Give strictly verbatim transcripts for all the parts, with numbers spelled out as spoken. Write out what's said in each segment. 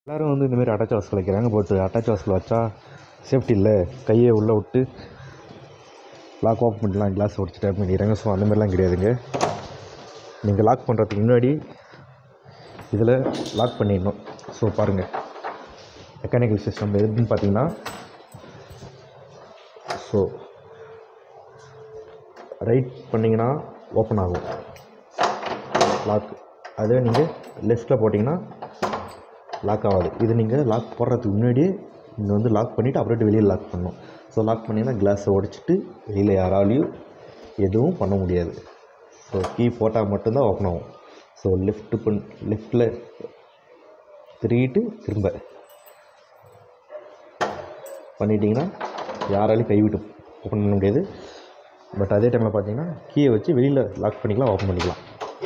எல்லோரும் வந்து இந்தமாரி அட்டாச் வாசல் வைக்கிறாங்க. பட் அட்டாச் வாசல் வச்சா சேஃப்டி இல்லை, கையை உள்ளே விட்டு லாக் ஓப்பன் பண்ணிடலாம், கிளாஸ் உடச்சிட்டு பண்ணிடுறாங்க. ஸோ அந்தமாதிரிலாம் கிடையாதுங்க. நீங்கள் லாக் பண்ணுறதுக்கு முன்னாடி இதில் லாக் பண்ணிடணும். ஸோ பாருங்கள், மெக்கானிக்கல் சிஸ்டம் எதுன்னு பார்த்தீங்கன்னா, ஸோ ரைட் பண்ணிங்கன்னா ஓப்பன் ஆகும் லாக். அதே நீங்கள் லெஃப்ட்டில் போட்டிங்கன்னா லாக் ஆகாது. இது நீங்கள் லாக் போடுறதுக்கு முன்னாடியே நீங்கள் வந்து லாக் பண்ணிவிட்டு அப்புறமேட்டு வெளியில் லாக் பண்ணணும். ஸோ லாக் பண்ணிங்கன்னா கிளாஸை உடச்சிட்டு வெளியில் யாராலையும் எதுவும் பண்ண முடியாது. ஸோ கீ போட்டால் மட்டும்தான் ஓப்பன் ஆகும். ஸோ லெஃப்ட்டு பண் லெஃப்ட்டில் திருகிட்டு திரும்ப பண்ணிட்டீங்கன்னா யாராலையும் கைவிட்டு ஓப்பன் பண்ண முடியாது. பட் அதே டைமில் பார்த்தீங்கன்னா கீயை வச்சு வெளியில் லாக் பண்ணிக்கலாம், ஓப்பன் பண்ணிக்கலாம்.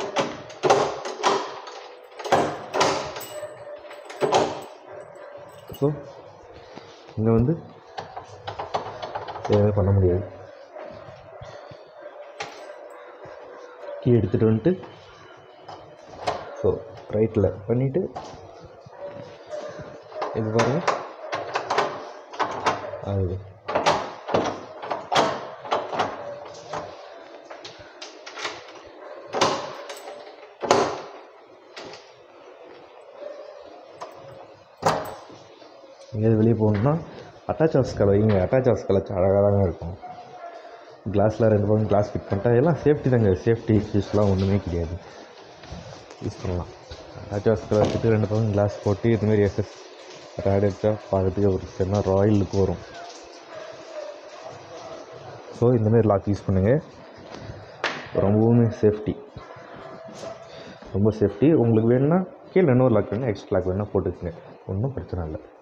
ஸோ இங்கே வந்து எதுவுமே பண்ண முடியாது. கீ எடுத்துகிட்டு வந்துட்டு ஸோ ரைட்டில் பண்ணிவிட்டு இது பாருங்கள், அது எங்கேயாவது வெளியே போகணுன்னா அட்டாச் வாசல் வைங்க. அட்டாச் வாசல் வச்சு அழகாக தாங்க இருக்கும். கிளாஸில் ரெண்டு பக்கம் கிளாஸ் ஃபிட் பண்ணிட்டா எல்லாம் சேஃப்டி தாங்க. சேஃப்டி இஷ்யூஸ்லாம் ஒன்றுமே கிடையாது, யூஸ் பண்ணலாம். அட்டாச் வாசல் வச்சுட்டு ரெண்டு பக்கம் கிளாஸ் போட்டு இதுமாரி எஸ்எஸ் ரேட் எடுத்தால் பார்க்கறதுக்கு ஒரு சரியான ராயல் லுக் வரும். ஸோ இந்தமாரி லாக் யூஸ் பண்ணுங்கள், ரொம்பவுமே சேஃப்டி, ரொம்ப சேஃப்டி. உங்களுக்கு வேணும்னா கீழே இன்னொரு லாக் வேணுன்னா எக்ஸ்ட்ரா லாக் வேணுன்னா போட்டுக்கோங்க, ஒன்றும் பிரச்சனை இல்லை.